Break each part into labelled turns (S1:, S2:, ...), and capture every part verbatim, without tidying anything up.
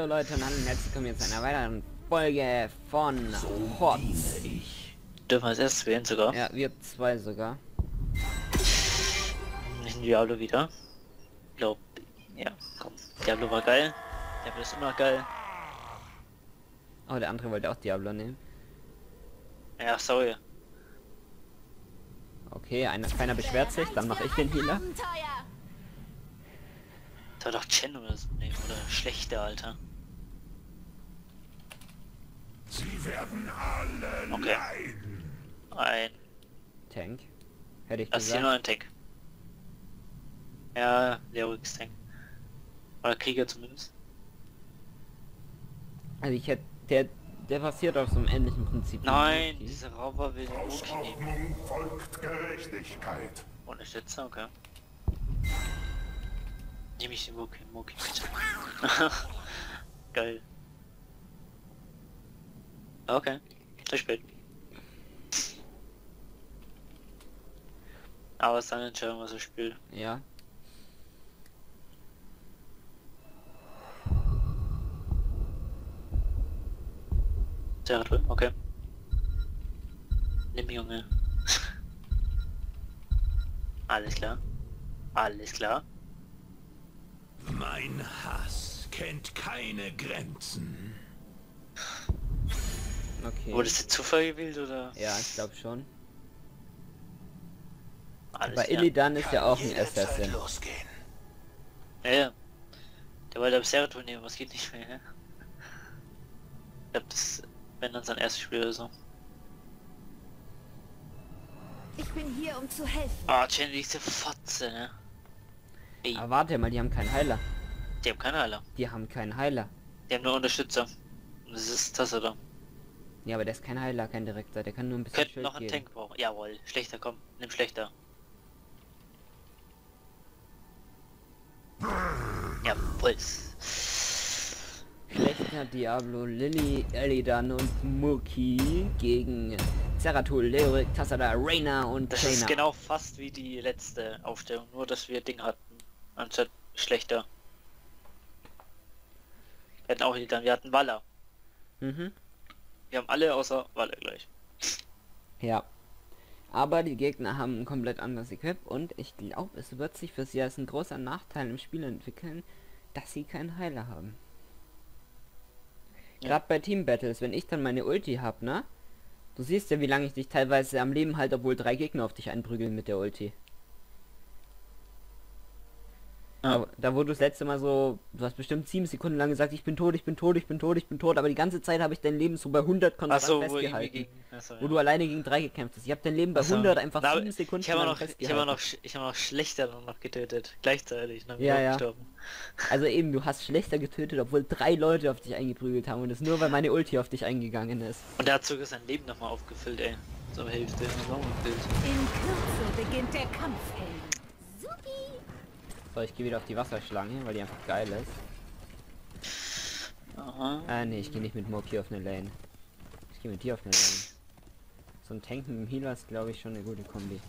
S1: Leute und hallo und herzlich willkommen jetzt zu einer weiteren Folge von Hotz.
S2: Dürfen wir als erstes wählen sogar?
S1: Ja, wir zwei sogar.
S2: In Diablo wieder. Glaub, ja, komm. Diablo war geil. Diablo ist immer geil.
S1: Oh, der andere wollte auch Diablo nehmen.
S2: Ja, sorry.
S1: Okay, einer, keiner beschwert sich, dann mache ich den Healer.
S2: Soll doch Chen oder so nehmen, oder schlechter, Alter.
S3: Sie werden alle
S2: Okay.
S3: leiden.
S2: Ein...
S1: Tank. Hätte ich
S2: Das ist hier
S1: gesagt.
S2: nur ein Tank. Ja, Leorix Tank. Oder Krieger zumindest.
S1: Also ich hätte... Der, der basiert auf so einem ähnlichen Prinzip. wie
S2: Nein,
S1: Loki.
S2: dieser Rauber will den
S3: Aus
S2: Wookie nehmen.
S3: Ordnung folgt Gerechtigkeit.
S2: Unterstützer, okay. Nehme ich den Wookie, Wookie bitte. Geil. Okay, zu spät. Aber es ist eine Entscheidung, was er spielt.
S1: Ja.
S2: Sehr toll, okay. Nimm Junge. Alles klar. Alles klar.
S3: Mein Hass kennt keine Grenzen.
S1: Okay.
S2: Wurde es der Zufall gewählt oder?
S1: Ja, ich glaube schon.
S2: Alles
S1: Aber
S2: klar.
S1: Illidan ist ja auch ein
S3: Jederzeit
S1: Assassin.
S3: losgehen.
S2: Ja, ja. Der wollte aber Seraton nehmen, was geht nicht mehr, hä? Ich glaub, das wenn dann sein erstes Spiel oder so.
S4: Ich bin hier, um zu helfen.
S2: Ah, oh, Chen, diese Fotze, ne? Ey,
S1: Aber warte mal, die haben keinen Heiler.
S2: die haben keine Heiler.
S1: Die haben keinen Heiler.
S2: Die haben nur Unterstützer. Und das ist das oder?
S1: Ja, aber der ist kein Heiler, kein Direkter. Der kann nur ein bisschen
S2: Könnten
S1: Schild
S2: noch einen
S1: geben.
S2: Tank brauchen. Jawohl, schlechter, komm, nimm schlechter. Jawohl.
S1: Schlechter Diablo, Lily, Illidan und Muki gegen Zeratul, Leoric, Tassada, Reyna und
S2: Das
S1: Jaina.
S2: ist genau fast wie die letzte Aufstellung, nur dass wir Ding hatten, anstatt schlechter. Wir hatten auch dann, wir hatten Waller.
S1: Mhm.
S2: Wir haben alle außer Waller gleich.
S1: Ja. Aber die Gegner haben ein komplett anderes Equip und ich glaube, es wird sich für sie als ein großer Nachteil im Spiel entwickeln, dass sie keinen Heiler haben.
S2: Ja.
S1: Gerade bei Team Battles, wenn ich dann meine Ulti hab, ne? Du siehst ja, wie lange ich dich teilweise am Leben halte, obwohl drei Gegner auf dich einprügeln mit der Ulti.
S2: Ja.
S1: Aber da wo du das letzte Mal so, du hast bestimmt sieben Sekunden lang gesagt, ich bin tot, ich bin tot, ich bin tot, ich bin tot, aber die ganze Zeit habe ich dein Leben so bei hundert konstant
S2: Achso, wo
S1: festgehalten.
S2: irgendwie gegen... Achso,
S1: Wo
S2: ja.
S1: du alleine gegen drei gekämpft hast. Ich habe dein Leben bei
S2: Achso.
S1: hundert einfach
S2: Na,
S1: sieben Sekunden
S2: Ich habe
S1: lang
S2: noch, ich
S1: festgehalten.
S2: habe noch, sch- ich habe noch schlechter noch, noch getötet. Gleichzeitig, dann bin
S1: Ja,
S2: ich auch
S1: ja.
S2: gestorben.
S1: Also eben, du hast schlechter getötet, obwohl drei Leute auf dich eingeprügelt haben und das nur, weil meine Ulti auf dich eingegangen ist.
S2: Und der hat sogar sein Leben nochmal aufgefüllt, ey. Zur Hälfte. Noch gefüllt.
S4: In Kürze beginnt der Kampf, Helden. Supi!
S1: So, ich gehe wieder auf die Wasserschlange, weil die einfach geil ist.
S2: Aha.
S1: Ah nee, ich gehe nicht mit Moki auf eine Lane. Ich gehe mit dir auf eine Lane. So ein Tank mit dem Healer ist, glaube ich, schon eine gute Kombi.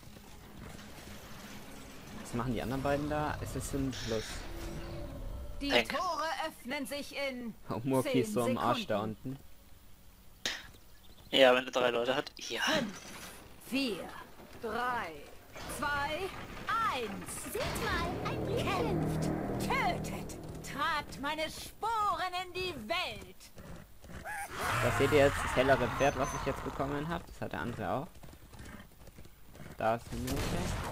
S1: Was machen die anderen beiden da? Es ist ein Plus.
S4: Die
S2: Tank.
S4: Tore öffnen sich in
S1: Oh, Moki ist so
S4: zehn
S1: am Arsch da
S4: Sekunden.
S1: unten.
S2: Ja, wenn er drei Leute hat. Ja.
S4: Vier, drei, zwei, eins. Seht mal, ein Blick. Kämpft, tötet, tragt meine Sporen in die Welt.
S1: Das seht ihr jetzt, das hellere Pferd, was ich jetzt bekommen habe. Das hat der andere auch. Da ist eine Minute.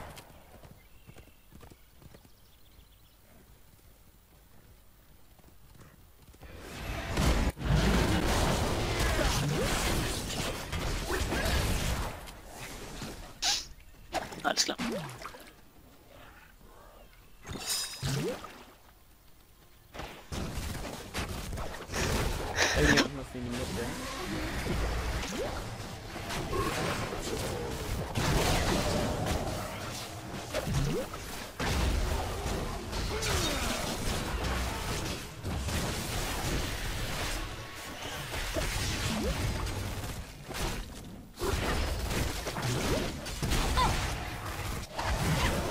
S2: Alles klar.
S1: Irgendjemand muss in die Mitte.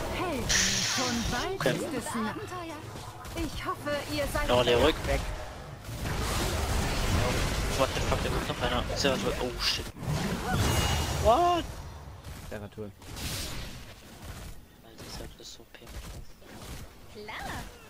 S4: Helden, schon bald
S2: Okay.
S4: ist es Nacht. Ich hoffe, ihr seid
S2: Noch der Rück.
S1: Weg.
S2: What the fuck, da kommt noch einer. Seratul. Oh shit. What?
S1: Seratul.
S2: Alter, Seratul ist so P.
S4: Klar.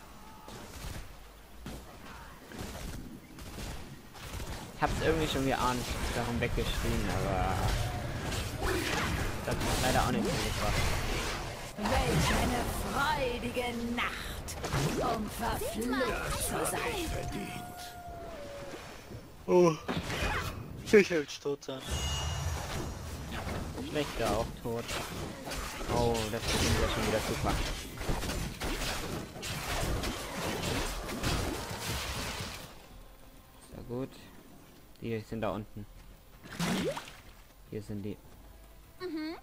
S1: Ich hab's irgendwie schon geahnt, darum weggeschrien, aber das hat leider auch nicht viel gebracht.
S4: Welch eine freudige Nacht, um verflucht zu sein.
S3: Verdient.
S2: Oh. Ich will tot sein.
S1: Schlechter auch tot. Oh, das beginnt ja schon wieder super. Sehr gut. Die sind da unten. Hier sind die.
S4: Mhm.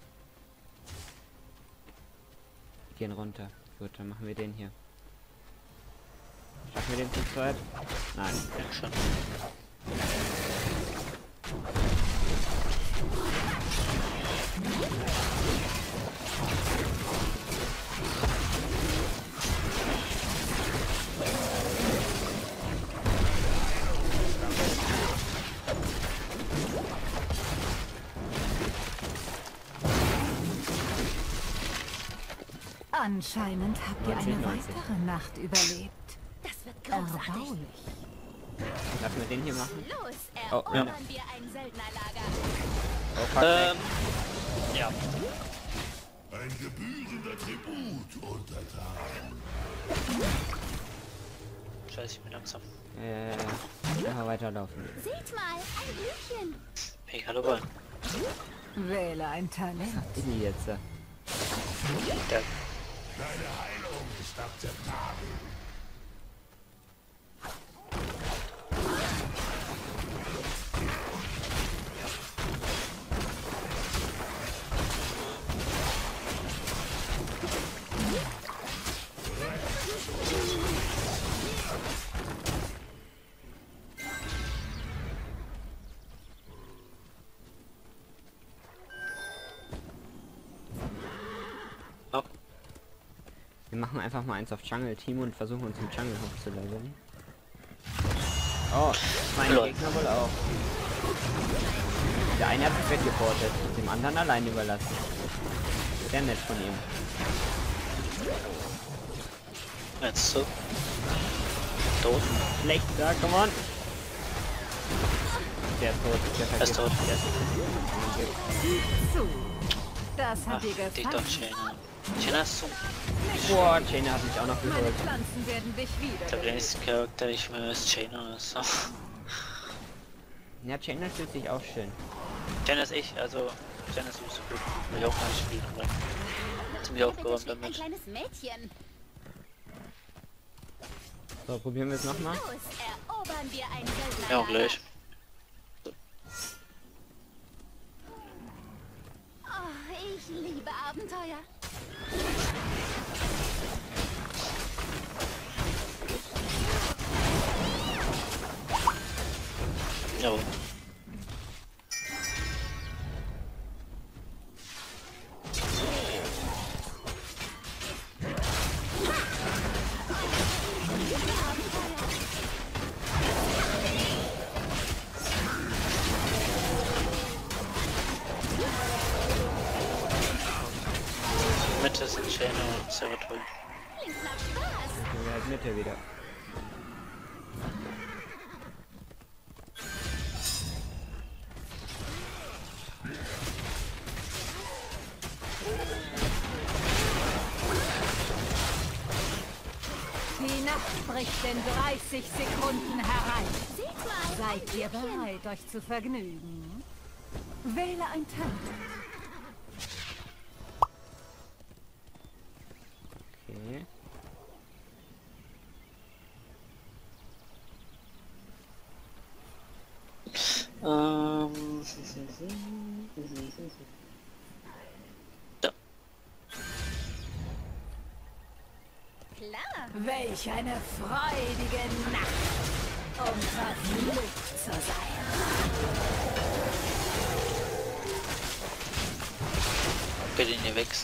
S1: Die gehen runter. Gut, dann machen wir den hier. Schaffen wir den zu zweit? Nein.
S2: Ja, schon.
S4: Anscheinend habt ihr eine
S1: neunzig, neunzig.
S4: weitere Nacht überlebt. Das wird großartig. Erbaulich.
S1: Lass wir den hier machen.
S4: Los,
S1: Oh,
S4: erobern
S1: ja.
S4: wir ein Söldnerlager.
S1: Oh, fuck,
S2: Ähm. Ja.
S3: Ein gebührender Tribut untertan.
S2: Scheiße, ich bin langsam.
S1: Äh, einfach weiterlaufen.
S4: Seht mal, ein Blümchen.
S2: Hey, hallo Ball.
S4: Wähle ein Talent.
S1: Ist die jetzt? äh?
S2: Der.
S3: Deine Heilung ist akzeptabel.
S2: Oh.
S1: Wir machen einfach mal eins auf Jungle Team und versuchen uns im Jungle hochzuleveln. Oh, mein
S2: Lol.
S1: Gegner wohl auch. Der eine hat sich weggeportet, dem anderen allein überlassen. Sehr nett von ihm.
S2: Jetzt so. Tot.
S1: Schlechter, come on. Der ist tot, der
S2: Er ist tot.
S1: Der ist tot.
S4: Zu. Das hat
S2: Ach,
S4: dir
S2: dich doch,
S4: gefallen.
S2: Chainer. Chainer ist so.
S1: Boah, Chainer hat mich auch noch
S4: Meine
S1: geholt.
S4: Pflanzen werden dich
S2: Ich glaube, der
S4: wieder.
S2: nächste Charakter, ich mir ist Chainer ist.
S1: Ja, Chainer fühlt sich auch schön.
S2: Chainer ist ich, also. Chainer ist so gut. Will ich auch mal spielen, aber. Ziemlich aufgeräumt
S4: Ein
S2: damit.
S4: kleines Mädchen.
S1: So, probieren wir es nochmal.
S4: Los, erobern wir ein Söldnerlager.
S2: Ja, gleich.
S4: Oh, ich liebe Abenteuer.
S2: Ja. Mitte sind Chainer und Seratul.
S4: Klingt nach Spaß.
S1: Dann sind wir halt Mitte wieder.
S4: Die Nacht bricht in dreißig Sekunden herein. Seht mal. Seid ihr bereit, euch zu vergnügen? Wähle ein Talent.
S1: Okay.
S2: Ähm. Ja.
S4: Klar. Welch eine freudige Nacht, um verflucht zu sein.
S2: Wer den hier wächst.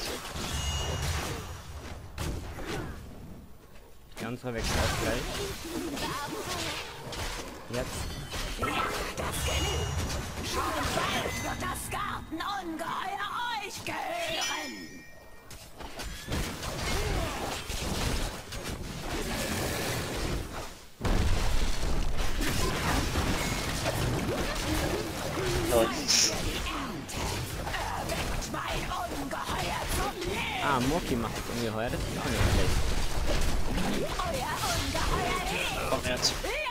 S1: Ja, unsere wechselt auch gleich. Jetzt.
S4: genügt. Schon bald wird das Gartenungeheuer euch gehören.
S2: Lol.
S1: Ah, Moki macht das Ungeheuer, das ist auch nicht schlecht.
S2: Komm jetzt.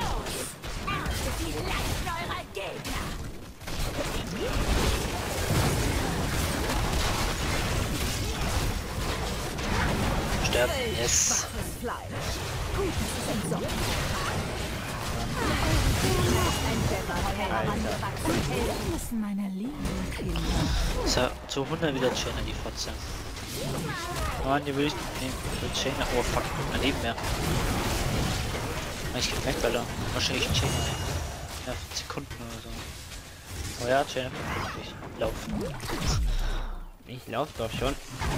S2: Sterben. Yes.
S4: Meine lieben Kinder.
S2: So, zu hundert wieder Chainer, die Fotze. Mann, die will ich nicht nehmen. Ich will Chainer. Oh fuck, mein Leben mehr. Ich geh weg, Alter. Wahrscheinlich ein Chainer. Ja, fünf Sekunden oder so. Oh ja, Chainer fünfundfünfzig. Laufen.
S1: Ich lauf doch schon.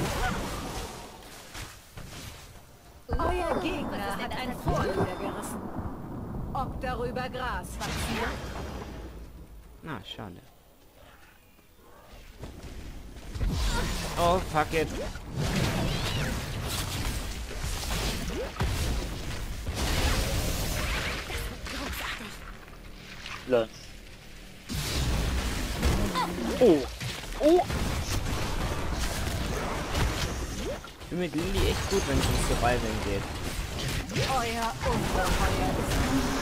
S4: Euer Gegner hat ein Fort niedergerissen. Ob darüber Gras passiert?
S1: Na, schade. Oh, fuck it.
S2: Lol. Oh. Oh.
S1: Ich bin mit Lili echt gut, wenn es ums Survivaln geht.
S4: Euer Ungeheuer ist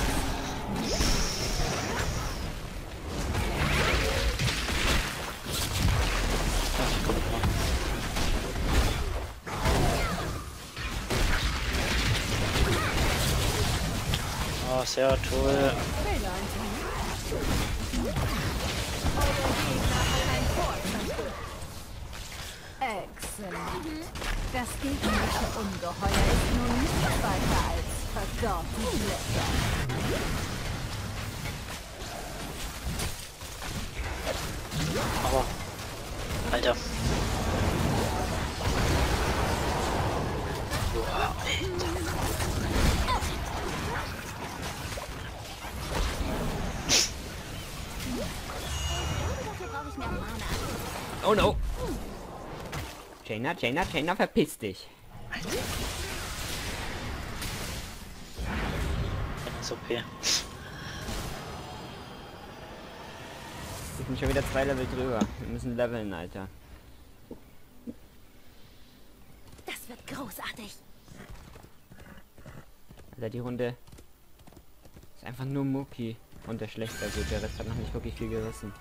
S2: Oh, sehr toll.
S4: Excellent. Das gegnerische Ungeheuer ist nun nicht weiter als verdorrte Blätter.
S2: Aber. Alter. Boah, Alter.
S1: Oh no. Jaina, Jaina, Jaina, verpiss dich.
S2: Das ist okay.
S1: Wir sind schon wieder zwei Level drüber. Wir müssen leveln, Alter.
S4: Das wird großartig.
S1: Alter, die Runde ist einfach nur Muki und der schlechter. Also der Rest hat noch nicht wirklich viel gerissen.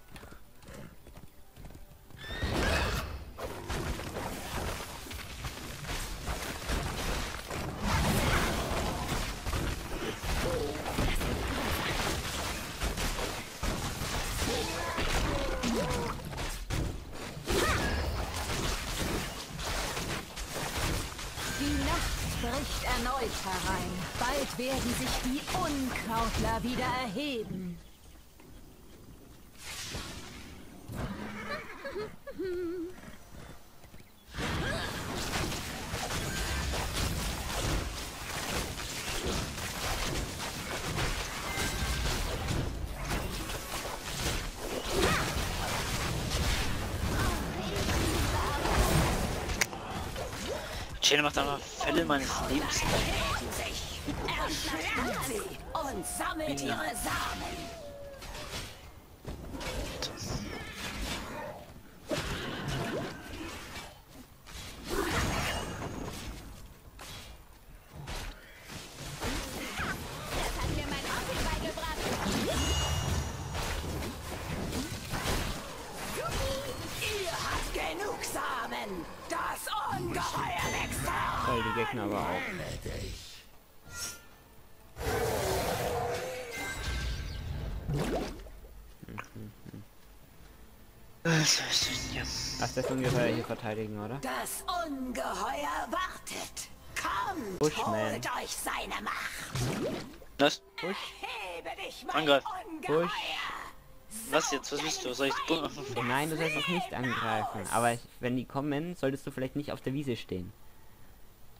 S4: Die Nacht bricht erneut herein. Bald werden sich die Unkrautler wieder erheben.
S2: Chainer macht aber Fälle meines Lebens.
S4: Erschlagt sie und sammelt ihre Samen. Das hat mir mein Onkel beigebracht. Ihr habt genug Samen. Das Ungeheuer wächst heran.
S1: Toll, die Gegner aber auch.
S2: Was ist denn hier?
S1: Lass das Ungeheuer hier verteidigen, oder?
S4: Das Ungeheuer wartet. Kommt,
S1: Bushman.
S4: holt euch seine Macht.
S2: Was?
S1: Push.
S4: Hebe dich, mein
S2: Angreif.
S4: Ungeheuer.
S1: Push.
S2: Was jetzt? Was willst du? Soll ich
S1: Nein, du sollst noch nicht angreifen. Aber ich, wenn die kommen, solltest du vielleicht nicht auf der Wiese stehen.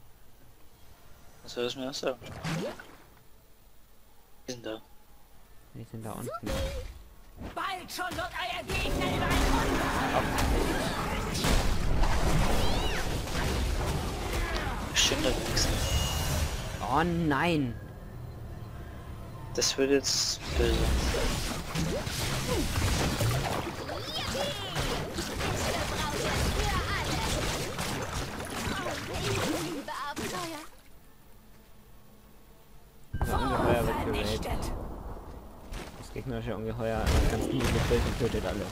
S2: Was soll das mir das sagen? Die sind da.
S1: Die sind da unten.
S4: Bald schon wird euer Gegner über ein Wunder.
S2: Bestimmt nichts.
S1: Oh nein!
S2: Das wird jetzt böse.
S1: Das Ungeheuer wird geraidet. Das gegnerische Ungeheuer hat ganz viele gefüllt und tötet alle.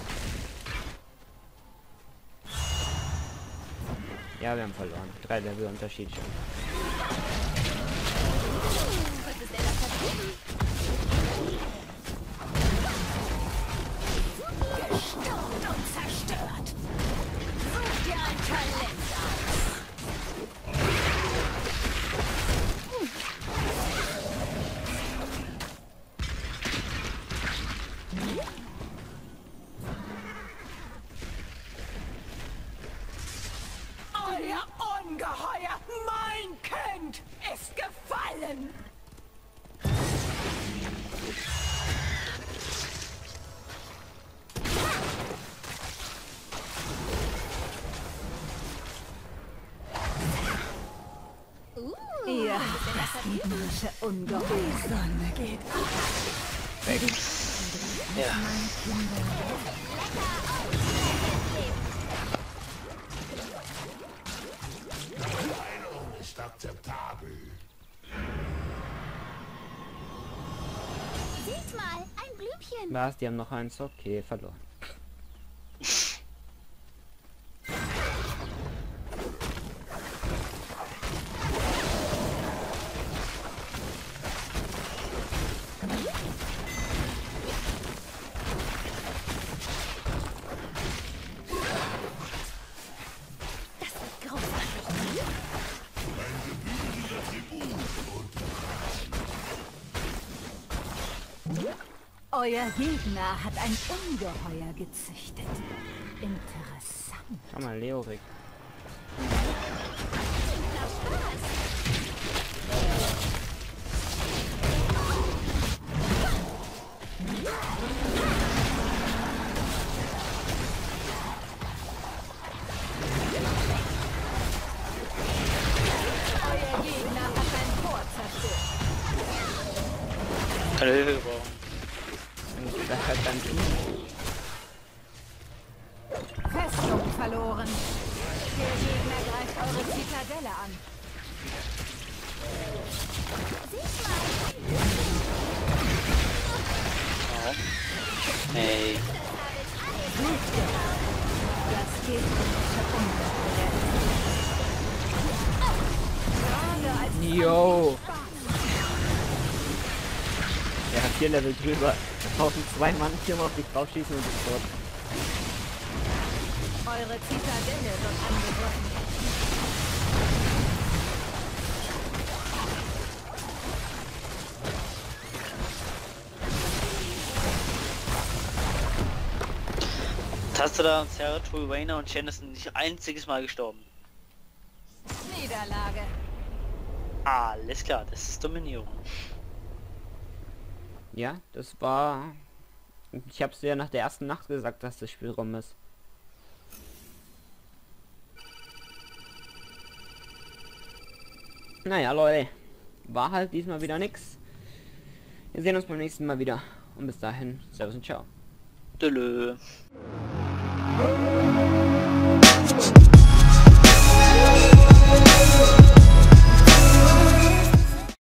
S1: Ja, wir haben verloren. Drei Level Unterschied schon.
S4: Gestürmt und zerstört. Such dir ein Talent aus. Euer Ungeheuer, mein Kind, ist gefallen. Ihr, das gegnerische Ungeheuer. Die Sonne geht auf.
S2: Weg. Ja.
S3: Heilung ist akzeptabel.
S5: Seht mal, ein Blümchen.
S1: Was? Die haben noch eins? Okay, verloren.
S5: Das wird großartig.
S4: Euer Gegner hat ein Ungeheuer gezüchtet. Interessant.
S1: Schau mal, Leorik.
S4: Euer Gegner hat ein Tor zerstört.
S2: Keine Hilfe gebrauchen.
S1: Und das hat dann
S4: Festung verloren. Der Gegner greift eure Zitadelle an.
S2: Oh. Hey.
S4: Das gegnerische Ungeheuer ist gerade als
S1: Yo! Der hat vier Level drüber. Da tauchen zwei Mann viermal auf dich draufschießen und ist tot.
S4: eure Zitadelle wird angegriffen.
S2: Tassada und Sarah, Rowena und Shannon sind nicht ein einziges Mal gestorben.
S4: Niederlage.
S2: Alles klar, das ist Dominierung.
S1: Ja, das war... Ich hab's dir ja nach der ersten Nacht gesagt, dass das Spiel rum ist. Naja, Leute. War halt diesmal wieder nix. Wir sehen uns beim nächsten Mal wieder. Und bis dahin, Servus und Ciao.
S2: Tschö.